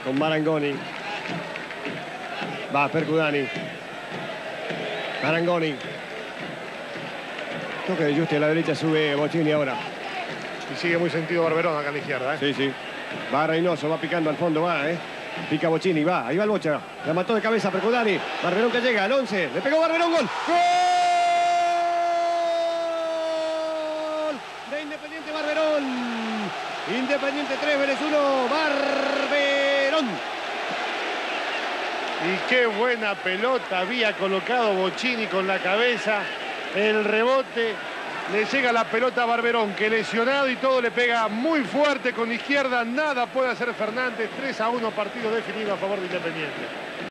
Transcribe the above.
con Marangoni. Va Percudani. Marangoni. Toque de Justi a la derecha, sube Bocchini ahora. Y sigue muy sentido Barberón acá a la izquierda, ¿eh? Sí, sí. Va Reynoso, va picando al fondo, va, ¿eh? Pica Bocchini, va, ahí va el Bocha. La mató de cabeza Percudani. Barberón que llega al 11. Le pegó Barberón, gol. ¡Gol! De Independiente Barberón. Independiente 3, Vélez 1. Barberón. Y qué buena pelota había colocado Bocchini con la cabeza. El rebote. Le llega la pelota a Barberón, que lesionado y todo le pega muy fuerte con izquierda. Nada puede hacer Fernández. 3-1, partido definido a favor de Independiente.